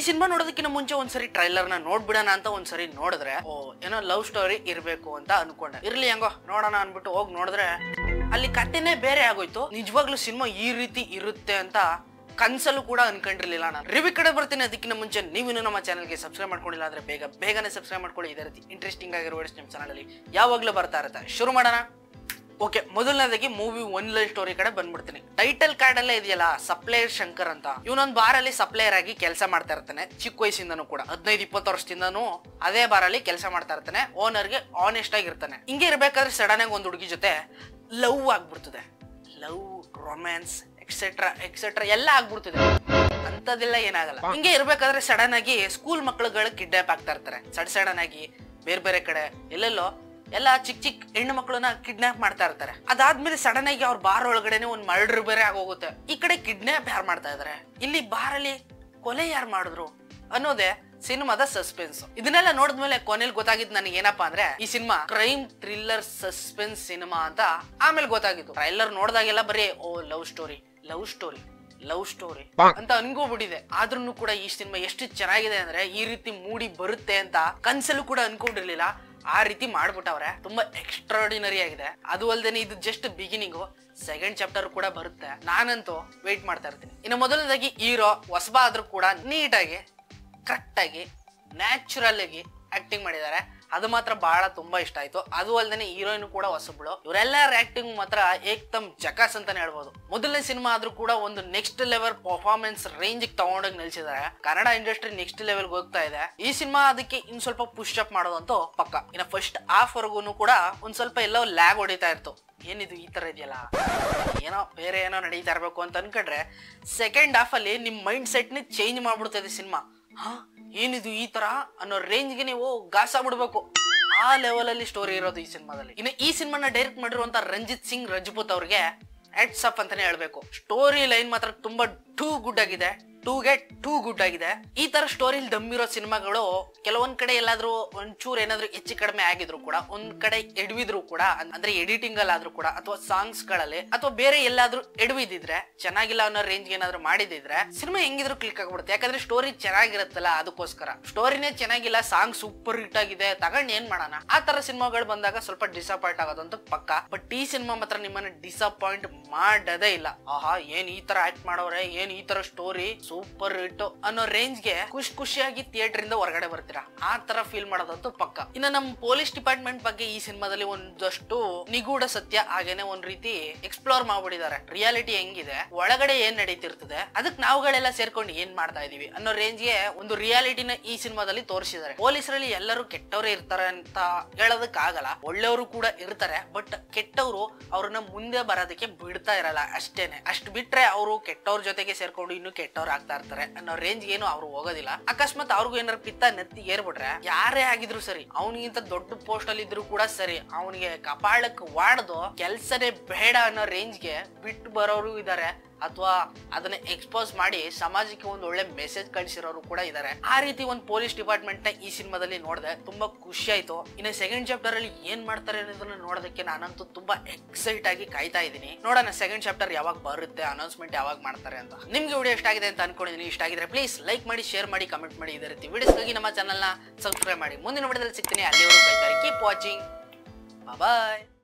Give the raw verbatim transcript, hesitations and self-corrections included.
Cinema ನೋಡೋದಕ್ಕಿಂತ ಮುಂಚೆ ಒಂದ್ಸರಿ trailer ನ ನೋಡ್ಬಿಡೋಣ ಅಂತ ಒಂದ್ಸರಿ ನೋಡಿದ್ರೆ ಓ ಏನೋ ಲವ್ ಸ್ಟೋರಿ ಇರ್ಬೇಕು ಅಂತ ಅನ್ಕೊಂಡೆ. ಇರ್ಲಿ ಹೆಂಗೋ ನೋಡೋಣ ಅನ್ಬಿಟ್ಟು ಹೋಗಿ ನೋಡಿದ್ರೆ ಅಲ್ಲಿ ಕಥೆನೇ ಬೇರೆ ಆಗೋಯ್ತು. ನಿಜವಾಗ್ಲೂ ಸಿನಿಮಾ ಈ ರೀತಿ ಇರುತ್ತೆ ಅಂತ ಕನ್ಸಲ್ಲೂ ಕೂಡ ಅನ್ಕೊಂಡಿರ್ಲಿಲ್ಲ ನಾನು. ರಿವ್ಯೂ ಕಡೆ ಬರ್ತೀನಿ. ಅದಕ್ಕಿಂತ ಮುಂಚೆ ನೀವಿನ್ನು ನಮ್ಮ ಚಾನಲ್ಗೆ ಸಬ್ಸ್ಕ್ರೈಬ್ ಮಾಡ್ಕೊಂಡಿಲ್ಲ ಅಂದ್ರೆ ಬೇಗ ಬೇಗನೆ ಸಬ್ಸ್ಕ್ರೈಬ್ ಮಾಡ್ಕೊಳ್ಳಿ. ಇದೇ ರೀತಿ ಇಂಟ್ರೆಸ್ಟಿಂಗ್ ಆಗಿರೋ ವಿಡಿಯೋಸ್ ನಿಮ್ಮ ಚಾನಲ್ ಅಲ್ಲಿ ಯಾವಾಗ್ಲೂ ಬರ್ತಾ ಇರುತ್ತೆ. ಶುರು ಮಾಡೋಣ. ಓಕೆ, ಮೊದಲನೇದಾಗಿ ಮೂವಿ ಒನ್ ಲವ್ ಸ್ಟೋರಿ ಕಡೆ ಬಂದ್ಬಿಡ್ತೀನಿ. ಟೈಟಲ್ ಕಾರ್ಡ್ ಅಲ್ಲೇ ಇದೆಯಲ್ಲ, ಸಪ್ಲೈಯರ್ ಶಂಕರ್ ಅಂತ. ಇವನೊಂದ್ ಬಾರಲ್ಲಿ ಸಪ್ಲೈಯರ್ ಆಗಿ ಕೆಲಸ ಮಾಡ್ತಾ ಇರ್ತಾನೆ. ಚಿಕ್ಕ ವಯಸ್ಸಿಂದನೂ ಕೂಡ ಹದಿನೈದು ಇಪ್ಪತ್ತು ವರ್ಷದಿಂದನೂ ಅದೇ ಬಾರಲ್ಲಿ ಕೆಲಸ ಮಾಡ್ತಾ ಇರ್ತಾನೆ. ಓನರ್ಗೆ ಆನೆಸ್ಟ್ ಆಗಿರ್ತಾನೆ. ಹಿಂಗೆ ಇರ್ಬೇಕಾದ್ರೆ ಸಡನ್ ಆಗಿ ಒಂದು ಹುಡುಗಿ ಜೊತೆ ಲವ್ ಆಗ್ಬಿಡ್ತದೆ. ಲವ್, ರೊಮ್ಯಾನ್ಸ್ ಎಕ್ಸೆಟ್ರಾ ಎಕ್ಸೆಟ್ರಾ ಎಲ್ಲ ಆಗ್ಬಿಡ್ತದೆ. ಅಂತದೆಲ್ಲ ಏನಾಗಲ್ಲ. ಹಿಂಗೆ ಇರ್ಬೇಕಾದ್ರೆ ಸಡನ್ ಆಗಿ ಸ್ಕೂಲ್ ಮಕ್ಳುಗಳು ಕಿಡ್ನಾಪ್ ಆಗ್ತಾ ಇರ್ತಾರೆ. ಸಡ್ ಸಡನ್ ಆಗಿ ಬೇರೆ ಬೇರೆ ಕಡೆ ಎಲ್ಲೆಲ್ಲೋ ಎಲ್ಲ ಚಿಕ್ಕ ಚಿಕ್ಕ ಹೆಣ್ಣು ಮಕ್ಕಳನ್ನ ಕಿಡ್ನಾಪ್ ಮಾಡ್ತಾ ಇರ್ತಾರೆ. ಅದಾದ್ಮೇಲೆ ಸಡನ್ ಆಗಿ ಅವ್ರ ಬಾರ್ ಒಳಗಡೆನೆ ಒಂದ್ ಮರ್ಡರ್ ಬೇರೆ ಆಗೋಗುತ್ತೆ. ಈ ಕಡೆ ಕಿಡ್ನಾಪ್ ಯಾರು ಮಾಡ್ತಾ ಇದಾರೆ, ಇಲ್ಲಿ ಬಾರಲ್ಲಿ ಕೊಲೆ ಯಾರು ಮಾಡಿದ್ರು ಅನ್ನೋದೇ ಸಿನಿಮಾದ ಸಸ್ಪೆನ್ಸ್. ಇದನ್ನೆಲ್ಲ ನೋಡಿದ್ಮೇಲೆ ಕೊನೆಯಲ್ಲಿ ಗೊತ್ತಾಗಿದ್ದು ನನಗೆ ಏನಪ್ಪಾ ಅಂದ್ರೆ ಈ cinema crime thriller suspense cinema ಅಂತ ಆಮೇಲೆ ಗೊತ್ತಾಗಿತ್ತು. ಟ್ರೈಲರ್ ನೋಡಿದಾಗೆಲ್ಲ ಬರೀ ಓ love story love story love story ಅಂತ ಅನ್ಕೋಬಿಟ್ಟಿದೆ. ಆದ್ರೂ ಕೂಡ ಈ ಸಿನಿಮಾ ಎಷ್ಟು ಚೆನ್ನಾಗಿದೆ ಅಂದ್ರೆ ಈ ರೀತಿ ಮೂಡಿ ಬರುತ್ತೆ ಅಂತ ಕನ್ಸಲ್ಲೂ ಕೂಡ ಅನ್ಕೊಂಡಿರ್ಲಿಲ್ಲ. ಆ ರೀತಿ ಮಾಡ್ಬಿಟ್ಟವ್ರೆ. ತುಂಬಾ ಎಕ್ಸ್ಟ್ರಾರ್ಡಿನರಿ ಆಗಿದೆ. ಅದು ಅಲ್ದೇನೆ ಇದು ಜಸ್ಟ್ ಬಿಗಿನಿಂಗು. ಸೆಕೆಂಡ್ ಚಾಪ್ಟರ್ ಕೂಡ ಬರುತ್ತೆ. ನಾನಂತೂ ವೇಟ್ ಮಾಡ್ತಾ ಇರ್ತೀನಿ. ಇನ್ನು ಮೊದಲನೇದಾಗಿ ಹೀರೋ ಹೊಸಬ ಆದ್ರೂ ಕೂಡ ನೀಟಾಗಿ ಕರೆಕ್ಟ್ ಆಗಿ ನ್ಯಾಚುರಲ್ ಆಗಿ ಆಕ್ಟಿಂಗ್ ಮಾಡಿದ್ದಾರೆ. ಅದು ಮಾತ್ರ ಬಹಳ ತುಂಬಾ ಇಷ್ಟ ಆಯ್ತು. ಅದು ಅಲ್ದೇನೆ ಹೀರೋಯಿನ್ ಕೂಡ ಹೊಸಬ್ಳು. ಇವರೆಲ್ಲರ ಆಕ್ಟಿಂಗ್ ಮಾತ್ರ ಏಕ್ದಮ್ ಜಕಾಸ್ ಅಂತಾನೆ ಹೇಳ್ಬೋದು. ಮೊದಲನೇ ಸಿನಿಮಾ ಆದ್ರೂ ಕೂಡ ಒಂದು ನೆಕ್ಸ್ಟ್ ಲೆವೆಲ್ ಪರ್ಫಾರ್ಮೆನ್ಸ್ ರೇಂಜ್ ತಗೊಂಡೋಗಿ ನಿಲ್ಸಿದ್ದಾರೆ. ಕನ್ನಡ ಇಂಡಸ್ಟ್ರಿ ನೆಕ್ಸ್ಟ್ ಲೆವೆಲ್ ಹೋಗ್ತಾ ಇದೆ. ಈ ಸಿನಿಮಾ ಅದಕ್ಕೆ ಇನ್ ಸ್ವಲ್ಪ ಪುಷ್ ಅಪ್ ಮಾಡೋದಂತೂ ಪಕ್ಕ. ಇನ್ನು ಫಸ್ಟ್ ಹಾಫ್ ವರ್ಗೂನು ಕೂಡ ಒಂದ್ ಸ್ವಲ್ಪ ಎಲ್ಲೋ ಲ್ಯಾಗ್ ಹೊಡಿತಾ ಇತ್ತು. ಏನಿದು ಈ ತರ ಇದೆಯಲ್ಲ, ಏನೋ ಬೇರೆ ಏನೋ ನಡೀತಾ ಇರ್ಬೇಕು ಅಂತ ಅನ್ಕೊಂಡ್ರೆ ಸೆಕೆಂಡ್ ಹಾಫ್ ಅಲ್ಲಿ ನಿಮ್ ಮೈಂಡ್ ಸೆಟ್ ನ ಚೇಂಜ್ ಮಾಡ್ಬಿಡ್ತದೆ ಸಿನಿಮಾ. ಹಾ ಏನಿದು ಈ ತರ ಅನ್ನೋ ರೇಂಜ್ಗೆ ನೀವು ಗಾಸ ಬಿಡ್ಬೇಕು. ಆ ಲೆವೆಲ್ ಅಲ್ಲಿ ಸ್ಟೋರಿ ಇರೋದು ಈ ಸಿನಿಮಾದಲ್ಲಿ. ಇನ್ನು ಈ ಸಿನಿಮಾನ ಡೈರೆಕ್ಟ್ ಮಾಡಿರುವಂತ ರಂಜಿತ್ ಸಿಂಗ್ ರಜಪೂತ್ ಅವ್ರಿಗೆ ಹ್ಯಾಟ್ಸ್ ಆಫ್ ಅಂತಾನೆ ಹೇಳ್ಬೇಕು. ಸ್ಟೋರಿ ಲೈನ್ ಮಾತ್ರ ತುಂಬಾ ಟೂ ಗುಡ್ ಆಗಿದೆ. ಟೂಗೆ ಟೂ ಗುಡ್ ಆಗಿದೆ. ಈ ತರ ಸ್ಟೋರಿಲಿ ದಮ್ಮಿರೋ ಸಿನಿಮಾಗಳು ಕೆಲವೊಂದ್ ಕಡೆ ಎಲ್ಲಾದ್ರೂ ಒಂಚೂರು ಏನಾದ್ರು ಹೆಚ್ಚು ಕಡಿಮೆ ಆಗಿದ್ರು ಕೂಡ, ಒಂದ್ ಕಡೆ ಎಡವಿದ್ರು ಕೂಡ, ಅಂದ್ರೆ ಎಡಿಟಿಂಗ್ ಅಲ್ಲಾದ್ರೂ ಕೂಡ ಅಥವಾ ಸಾಂಗ್ಸ್ ಗಳಲ್ಲಿ ಅಥವಾ ಬೇರೆ ಎಲ್ಲಾದ್ರೂ ಎಡವಿದಿದ್ರೆ, ಚೆನ್ನಾಗಿಲ್ಲ ಅನ್ನೋ ರೇಂಜ್ ಏನಾದ್ರು ಮಾಡಿದಿದ್ರೆ ಸಿನಿಮಾ ಹೆಂಗಿದ್ರು ಕ್ಲಿಕ್ ಆಗ್ಬಿಡುತ್ತೆ. ಯಾಕಂದ್ರೆ ಸ್ಟೋರಿ ಚೆನ್ನಾಗಿರುತ್ತಲ್ಲ, ಅದಕ್ಕೋಸ್ಕರ. ಸ್ಟೋರಿನೇ ಚೆನ್ನಾಗಿಲ್ಲ, ಸಾಂಗ್ ಸೂಪರ್ ಹಿಟ್ ಆಗಿದೆ, ತಗೊಂಡ್ ಏನ್ ಮಾಡೋಣ. ಆ ತರ ಸಿನಿಮಾಗಳು ಬಂದಾಗ ಸ್ವಲ್ಪ ಡಿಸಪಾಯಿಂಟ್ ಆಗೋದಂತೂ ಪಕ್ಕ. ಬಟ್ ಈ ಸಿನಿಮಾ ಮಾತ್ರ ನಿಮ್ಮನ್ನ ಡಿಸಪಾಯಿಂಟ್ ಮಾಡದೇ ಇಲ್ಲ. ಆಹಾ ಏನ್ ಈ ತರ ಆಕ್ಟ್ ಮಾಡೋರೆ, ಏನ್ ಈ ತರ ಸ್ಟೋರಿ ಸೂಪರ್ ಹಿಟ್ ಅನ್ನೋ ರೇಂಜ್ಗೆ ಖುಷಿ ಖುಷಿಯಾಗಿ ಥಿಯೇಟರ್ ಇಂದ ಹೊರಗಡೆ ಬರ್ತೀರಾ. ಆ ತರ ಫೀಲ್ ಮಾಡೋದಂತೂ ಪಕ್ಕ. ಇನ್ನು ನಮ್ಮ ಪೊಲೀಸ್ ಡಿಪಾರ್ಟ್ಮೆಂಟ್ ಬಗ್ಗೆ ಈ ಸಿನಿಮಾದಲ್ಲಿ ಒಂದಷ್ಟು ನಿಗೂಢ ಸತ್ಯ ಹಾಗೇನೆ ಒಂದ್ ರೀತಿ ಎಕ್ಸ್ಪ್ಲೋರ್ ಮಾಡ್ಬಿಟ್ಟಿದ್ದಾರೆ. ರಿಯಾಲಿಟಿ ಹೆಂಗಿದೆ, ಒಳಗಡೆ ಏನ್ ನಡೀತಿರ್ತದೆ, ಅದಕ್ಕೆ ನಾವುಗಳೆಲ್ಲ ಸೇರ್ಕೊಂಡು ಏನ್ ಮಾಡ್ತಾ ಇದೀವಿ ಅನ್ನೋ ರೇಂಜ್ಗೆ ಒಂದು ರಿಯಾಲಿಟಿನ ಈ ಸಿನಿಮಾದಲ್ಲಿ ತೋರಿಸಿದ್ದಾರೆ. ಪೊಲೀಸರಲ್ಲಿ ಎಲ್ಲರೂ ಕೆಟ್ಟವರೇ ಇರ್ತಾರೆ ಅಂತ ಹೇಳೋದಕ್ ಆಗಲ್ಲ, ಒಳ್ಳೆಯವರು ಕೂಡ ಇರ್ತಾರೆ. ಬಟ್ ಕೆಟ್ಟವರು ಅವ್ರನ್ನ ಮುಂದೆ ಬರೋದಕ್ಕೆ ಬಿಡ್ತಾ ಇರಲ್ಲ ಅಷ್ಟೇನೆ. ಅಷ್ಟ್ ಬಿಟ್ರೆ ಅವರು ಕೆಟ್ಟವ್ರ ಜೊತೆಗೆ ಸೇರ್ಕೊಂಡು ಇನ್ನು ಕೆಟ್ಟವ್ರು ಆಗ್ತಾ ಇರ್ತಾರೆ ಅನ್ನೋ ರೇಂಜ್ ಏನು ಅವ್ರು ಹೋಗೋದಿಲ್ಲ. ಅಕಸ್ಮಾತ್ ಅವ್ರಿಗೂ ಏನಾರು ಪಿತ್ತ ನೆತ್ತಿ ಏರ್ಬಿಟ್ರೆ ಯಾರೇ ಆಗಿದ್ರು ಸರಿ, ಅವನಿಗಿಂತ ದೊಡ್ಡ ಪೋಸ್ಟ್ ಅಲ್ಲಿ ಇದ್ರು ಕೂಡ ಸರಿ, ಅವನಿಗೆ ಕಪಾಳಕ್ ವಾಡ್ದು ಕೆಲ್ಸನೇ ಬೇಡ ಅನ್ನೋ ರೇಂಜ್ಗೆ ಬಿಟ್ಟು ಬರೋರು ಇದಾರೆ. ಅಥವಾ ಅದನ್ನ ಎಕ್ಸ್ಪೋಸ್ ಮಾಡಿ ಸಮಾಜಕ್ಕೆ ಒಂದು ಒಳ್ಳೆ ಮೆಸೇಜ್ ಕಳಿಸಿರೋರು ಕೂಡ ಇದಾರೆ. ಆ ರೀತಿ ಒಂದು ಪೊಲೀಸ್ ಡಿಪಾರ್ಟ್ಮೆಂಟ್ ನ ಈ ಸಿನಿಮಾದಲ್ಲಿ ನೋಡಿದೆ, ತುಂಬಾ ಖುಷಿ ಆಯ್ತು. ಇನ್ನು ಸೆಕೆಂಡ್ ಚಾಪ್ಟರ್ ಅಲ್ಲಿ ಏನ್ ಮಾಡ್ತಾರೆ ಅನ್ನೋದನ್ನ ನೋಡೋದಕ್ಕೆ ನಾನಂತೂ ತುಂಬಾ ಎಕ್ಸೈಟ್ ಆಗಿ ಕಾಯ್ತಾ ಇದ್ದೀನಿ. ನೋಡೋಣ ಸೆಕೆಂಡ್ ಚಾಪ್ಟರ್ ಯಾವಾಗ ಬರುತ್ತೆ, ಅನೌನ್ಸ್ಮೆಂಟ್ ಯಾವಾಗ ಮಾಡ್ತಾರೆ ಅಂತ. ನಿಮ್ಗೆ ವಿಡಿಯೋ ಇಷ್ಟ ಆಗಿದೆ ಅಂತ ಅನ್ಕೊಂಡಿದ್ದೀನಿ. ಇಷ್ಟ ಆಗಿದ್ರೆ ಪ್ಲೀಸ್ ಲೈಕ್ ಮಾಡಿ, ಶೇರ್ ಮಾಡಿ, ಕಮೆಂಟ್ ಮಾಡಿ. ಇದೇ ರೀತಿ ವಿಡಿಯೋಸ್ಗಾಗಿ ನಮ್ಮ ಚಾನಲ್ ನ ಸಬ್ಸ್ಕ್ರೈಬ್ ಮಾಡಿ. ಮುಂದಿನ ವಿಡಿಯೋದಲ್ಲಿ ಸಿಗ್ತೀನಿ. ಅಲ್ಲಿವರೆಗೂ ಬೈತಾರೆ. Keep watching. ಬಾಯ್.